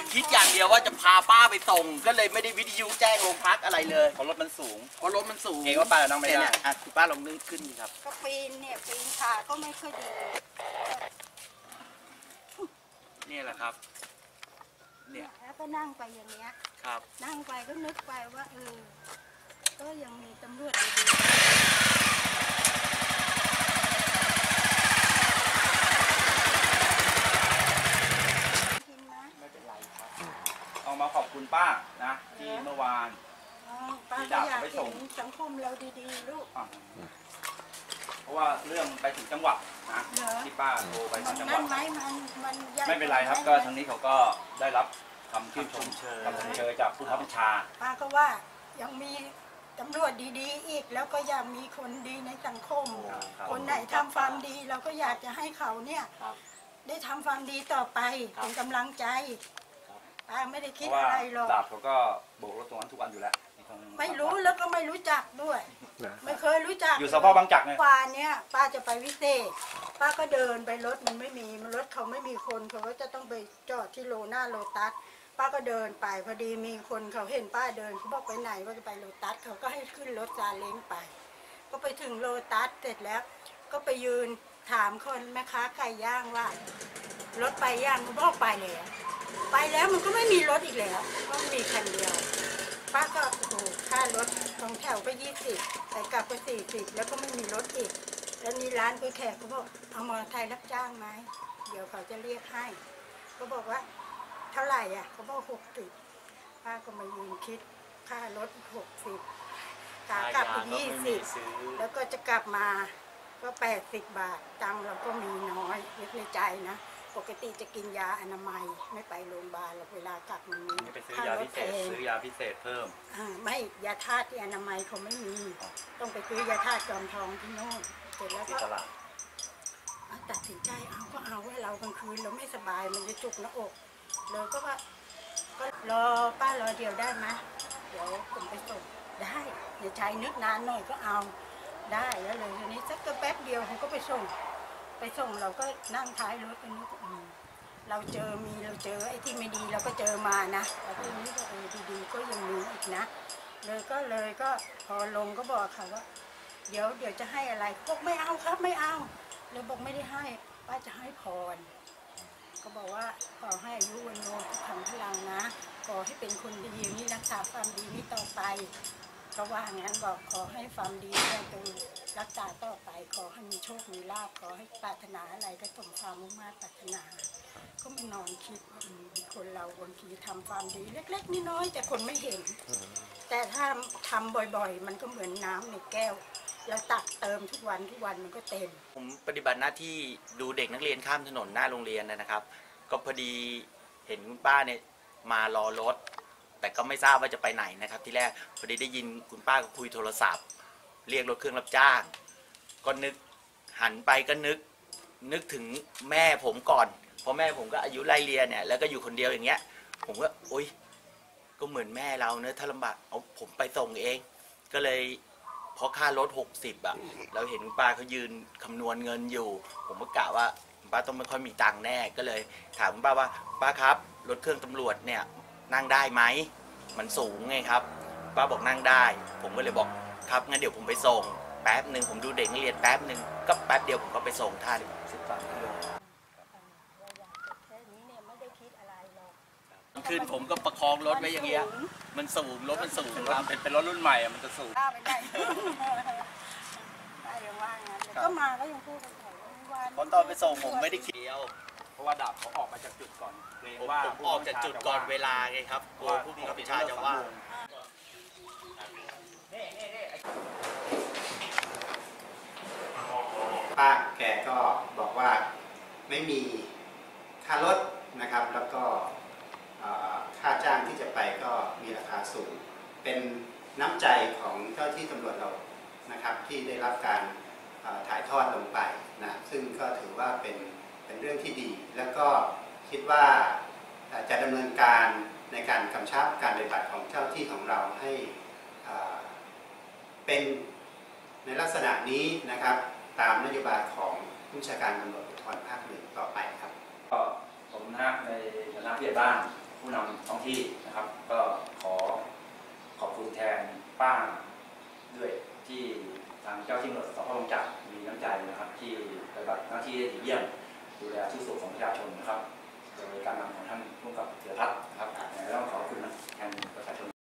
คิดอย่างเดียวว่าจะพาป้าไปส่งก็เลยไม่ได้วิทยุแจ้งโรงพักอะไรเลยเพราะรถมันสูงเพราะรถมันสูงเองว่าป้านั่งไม่ได้คุณป้าลองนึกขึ้นครับก็ปีนขาก็ไม่ค่อยดีนี่แหละครับเนี่ยแล้วก็นั่งไปอย่างเงี้ยครับนั่งไปก็นึกไปว่าก็ยังมีตำรวจดีเอามาขอบคุณป้านะที่เมื่อวานป้าอยากเห็นสังคมเราดีๆลูกเพราะว่าเรื่องไปถึงจังหวัดนะที่ป้าโทรไปถึงจังหวัดไม่เป็นไรครับก็ทางนี้เขาก็ได้รับคำชื่นชมเชยจากผู้บังคับบัญชาป้าก็ว่ายังมีตำรวจดีๆอีกแล้วก็อยากมีคนดีในสังคมคนไหนทำความดีเราก็อยากจะให้เขาเนี่ยได้ทำความดีต่อไปเป็นกำลังใจป้าไม่ได้คิดอะไรหรอกดาบเขาก็โบกรถตรงนั้นทุกวันอยู่แล้วไม่รู้แล้วก็ไม่รู้จักด้วยไม่เคยรู้จักอยู่สพบางจักรเนี่ยป่าเนี่ยป้าจะไปวิเศษป้าก็เดินไปรถมันไม่มีรถเขาไม่มีคนเขาก็จะต้องไปจอดที่หน้าโลตัสป้าก็เดินไปพอดีมีคนเขาเห็นป้าเดินเขาบอกไปไหนว่าจะไปโลตัสเขาก็ให้ขึ้นรถซาเล้งไปก็ไปถึงโลตัสเสร็จแล้วก็ไปยืนถามคนแม่ค้าไก่ย่างว่ารถไปย่างเขาบอกไปแล้วมันก็ไม่มีรถอีกแล้วก็มีคันเดียวป้าก็โอ้โหค่ารถของแถวก็20แต่กลับก็40แล้วก็ไม่มีรถอีกแล้วนี่ร้านก๋วยแขกเขาบอกเอามอเตอร์ไซค์รับจ้างไหมเดี๋ยวเขาจะเรียกให้ก็บอกว่าเท่าไหร่อ่ะเขาบอก60ป้าก็มายืนคิดค่ารถ60ขากลับอีก20แล้วก็จะกลับมาก็80 บาทตังค์เราก็มีน้อยนึกในใจนะปกติจะกินยาอนามัยไม่ไปโรงพยาบาลเวลากลับมันมีไปซื้อยาพิเศษเพิ่มไม่ยาธาตุที่อนามัยเขาไม่มีต้องไปซื้อยาธาตุจอมทองที่โน่นเสร็จแล้วก็ตัดสินใจก็เอาว่าเรากลางคืนเราไม่สบายมันจะจุกหน้าอกเลยก็ว่าก็รอป้ารอเดียวได้ไหมเดี๋ยวผมไปส่งได้เดี๋ยวใจนึกนานหน่อยก็เอาได้แล้วเลยทีนี้สักแป๊บเดียวผมก็ไปส่งเราก็นั่งท้ายรถกันนึกเราเจอไอ้ที่ไม่ดีเราก็เจอมานะแต่ทีนี้ก็ดีๆก็ยังมีอีกนะเลยก็พอลงก็บอกค่ะว่าเดี๋ยวจะให้อะไรบอกไม่เอาครับไม่เอาเลยบอกไม่ได้ให้ป้าจะให้พรก็บอกว่าขอให้อายุวันโนทำพลังนะขอให้เป็นคนดีนี่รักษาความดีนี้ต่อไปก็ว่างั้นบอกขอให้ความดีได้ตรงรักษาต่อไปขอให้มีโชคมีลาภขอให้ปรารถนาอะไรก็สมความมุ่งมั่นปรารถนาก็ไม่นอนคิดว่าคนเราบางทีทำความดีเล็กๆน้อยๆแต่คนไม่เห็นแต่ถ้าทำบ่อยๆมันก็เหมือนน้ำในแก้วแล้วตักเติมทุกวันมันก็เต็มผมปฏิบัติหน้าที่ดูเด็กนักเรียนข้ามถนนหน้าโรงเรียนนะครับก็พอดีเห็นคุณป้าเนี่ยมารอรถแต่ก็ไม่ทราบว่าจะไปไหนนะครับที่แรกพอดีได้ยินคุณป้าก็คุยโทรศัพท์เรียกรถเครื่องรับจ้างก็นึกหันไปก็นึกถึงแม่ผมก่อนเพราะแม่ผมก็อายุไล่เลียเนี่ยแล้วก็อยู่คนเดียวอย่างเงี้ยผมก็โอ๊ยก็เหมือนแม่เราเนอะถ้าลำบากเอาผมไปส่งเองก็เลยพอค่ารถ60อ่ะเราเห็นคุณป้าเขายืนคำนวณเงินอยู่ผมก็กะว่าป้าต้องไม่ค่อยมีตังค์แน่ก็เลยถามคุณป้าว่าป้าครับรถเครื่องตำรวจเนี่ยนั่งได้ไหมมันสูงไงครับป้าบอกนั่งได้ผมก็เลยบอกครับงั้นเดี๋ยวผมไปส่งแป๊บหนึ่งผมดูเด็กนักเรียนแป๊บหนึ่งก็แป๊บเดียวผมก็ไปส่งท่าน13 กิโลคืนผมก็ประคองรถไว้อย่างเงี้ยมันสูงรถมันสูงครับเป็นรถรุ่นใหม่มันจะสูงไปได้ยังว่างั้นก็มาก็ยังพูดกันตอนไปส่งผมไม่ได้คิดเพราะว่าดาบเขาออกมาจากจุดก่อนเกรงว่าผมออกจากจุดก่อนเวลาไงครับกลัวผู้บังคับบัญชาจะว่าป้าแกก็บอกว่าไม่มีค่ารถนะครับแล้วก็ค่าจ้างที่จะไปก็มีราคาสูงเป็นน้ำใจของเจ้าที่ตำรวจเรานะครับที่ได้รับการถ่ายทอดลงไปนะซึ่งก็ถือว่าเป็นเรื่องที่ดีแล้วก็คิดว่าจะดำเนินการในการกำชับการปฏิบัติของเจ้าที่ของเราให้เป็นในลักษณะนี้นะครับตามนโยบายของผู้บัญชาการตำรวจภูธรภาค 1ต่อไปครับก็ผมนะในฐานะผู้ใหญ่บ้านผู้ผู้นำท้องที่นะครับ ก็ขอขอบคุณแทนป้าด้วยที่ทางเจ้าที่ตำรวจสพบางจากมีน้ำใจนะครับที่ปฏิบัติหน้าที่ได้ดีเยี่ยมดูแลที่สุขของประชาชนนะครับโดยการนำของท่านผู้กำกับเถือทัศน์นะครับต้องขอบคุณแทนประชาชน